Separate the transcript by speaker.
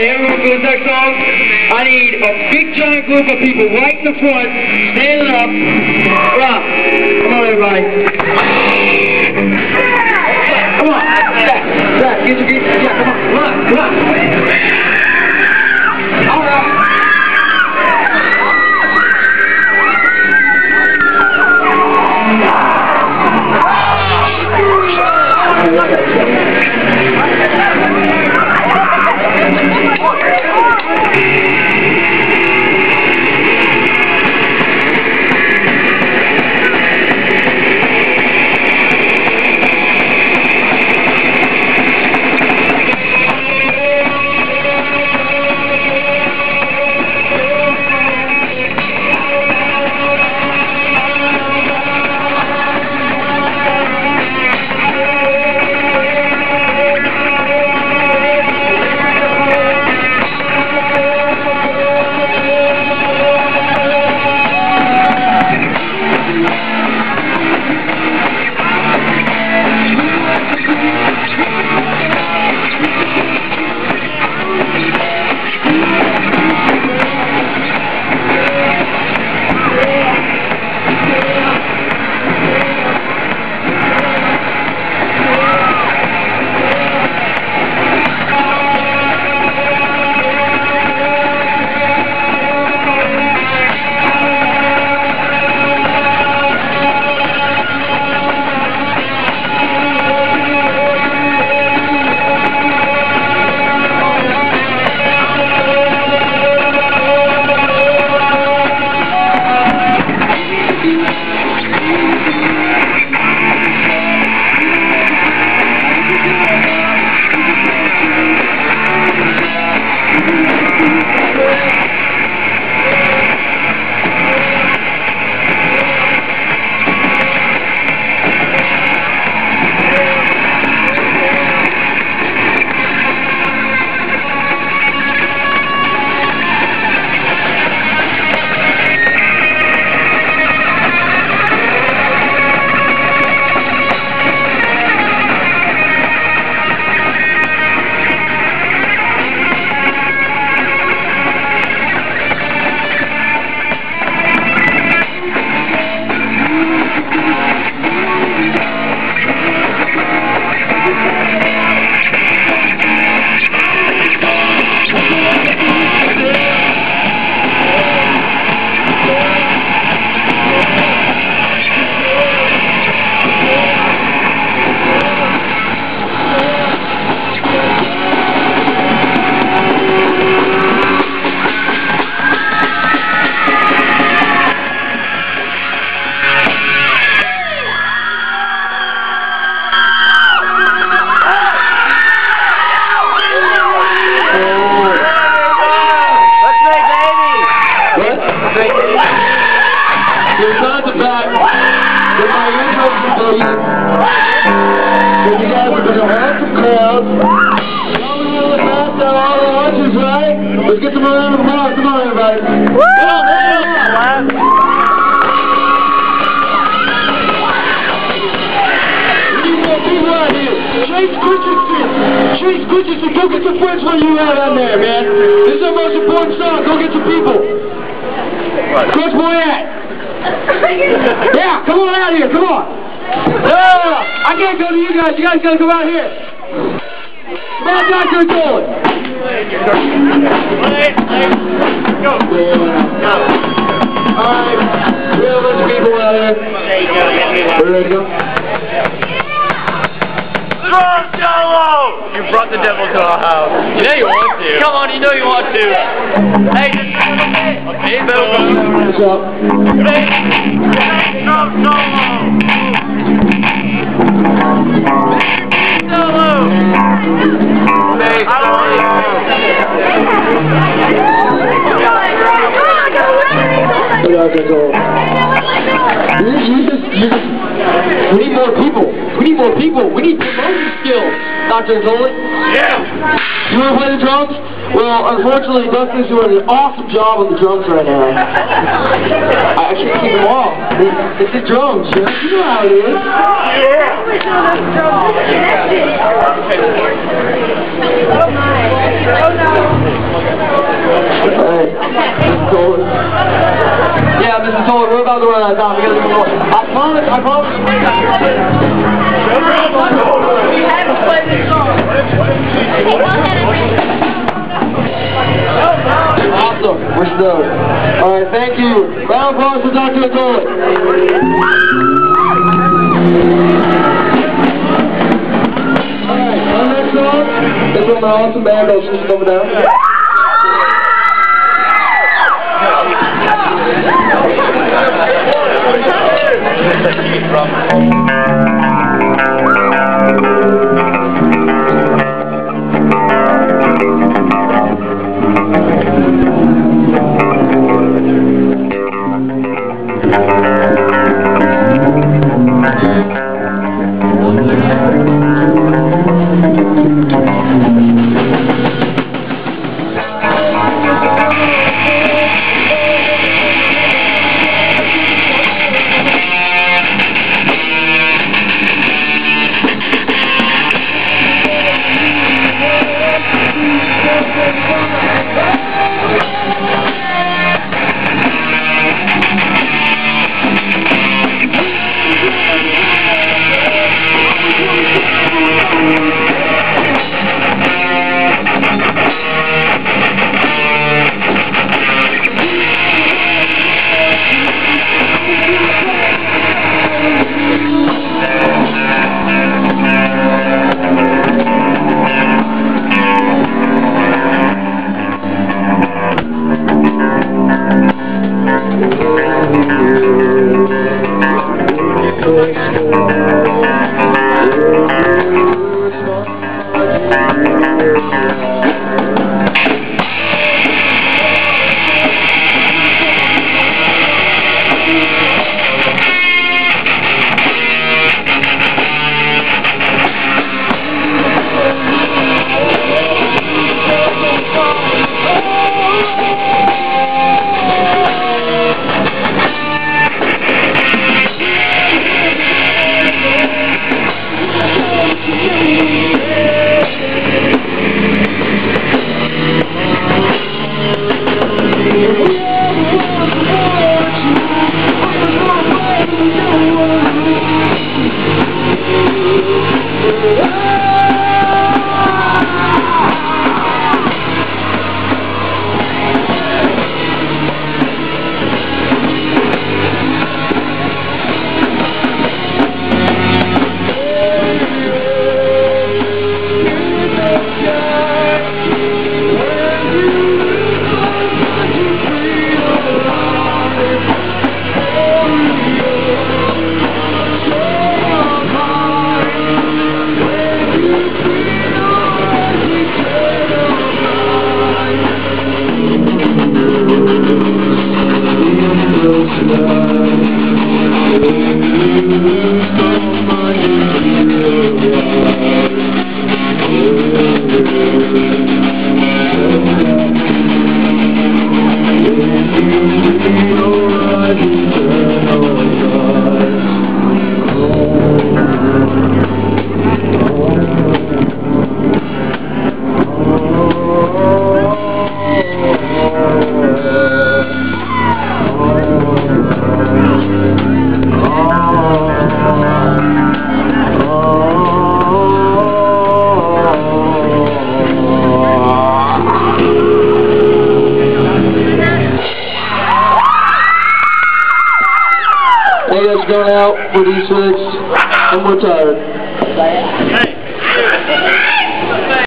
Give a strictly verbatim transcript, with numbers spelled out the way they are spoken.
Speaker 1: everyone for the next song. I need a big giant group of people right in the front, standing up. Rock. Come on, everybody. Come on. Zach, Zach, get your feet. Yeah, come on, come on, come on. All right. Let's get some round of applause. Come on, everybody. Woo! Yeah, we need more people out here. Chase Richardson. Chase Richardson, go get some friends while you're out on there, man. This is our most important song. Go get some people. Coach Boyette. Yeah, come on out here. Come on. No, I can't go to you guys. You guys gotta come out here. Come on, Doctor Dolan. Wait, wait, go. Go. Alright, we have a bunch of people out here. There you go, you ready to go? Strong Jello! You brought the devil to our house. You know you want to. Come on, you know you want to. Hey, just okay, what's up? Hey, Strong Jello! Jello! Hey, You, you just, you just, we need more people. We need more people. We need promotion skills, Doctor Dolan. Yeah. You want to play the drums? Well, unfortunately, Dustin's doing an awesome job on the drums right now. I can't keep them off. It's the drums, you know? You know how it is. Yeah. Oh, no. Missus Toller. Yeah, Missus Toller, we're about to run out of time. We gotta go. I promise, I promise.
Speaker 2: We haven't played this song.
Speaker 1: Awesome. We're stoked. Alright, thank you. Round of applause for Doctor Toller. Alright, our next song is from an awesome band called System of a Down. Hey, guys, going out for these six, and we're tired.